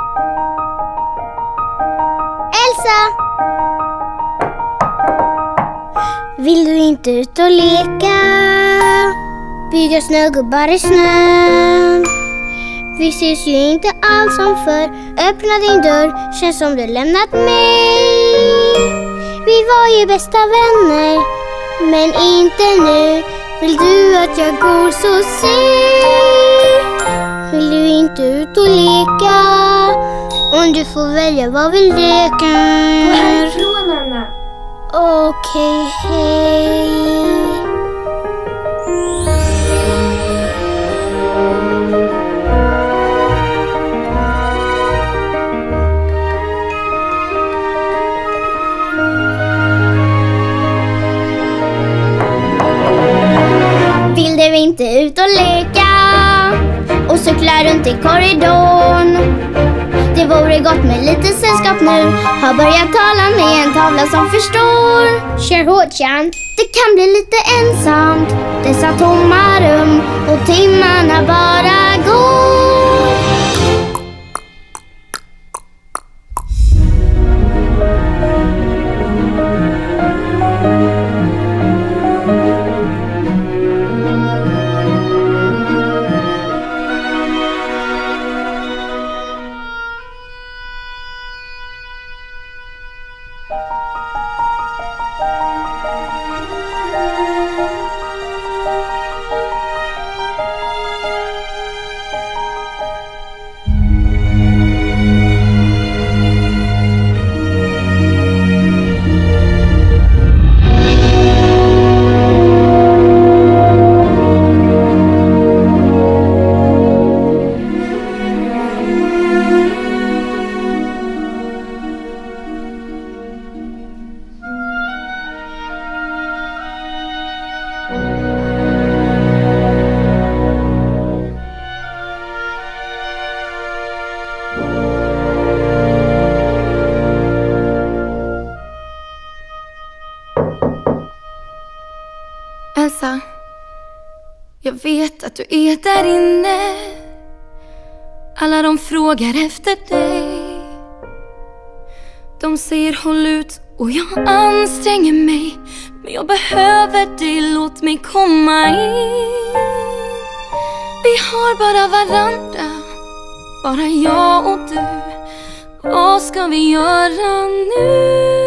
Elsa! Vill du inte ut och leka? Bygga snögubbar i snön. Vi ses ju inte alls som förr. Öppna din dörr, känns som du lämnat mig. Vi var ju bästa vänner, men inte nu. Vill du att jag går så säg? Vill du inte ut och leka? Om du får välja, vad vill leka? Gå härifrån, Anna. Okej, hej. Vill du inte ut och leka och cykla runt i korridorn? Det vore gott med lite sällskap nu. Har börjat tala med en tavla som förstår. Kör hårt, Chan. Det kan bli lite ensamt, dessa tomma rum, och timmarna bara går. Elsa, jag vet att du är där inne. Alla de frågar efter dig. De säger håll ut och jag anstränger mig, men jag behöver dig, låt mig komma in. Vi har bara varandra, bara jag och du. Vad ska vi göra nu?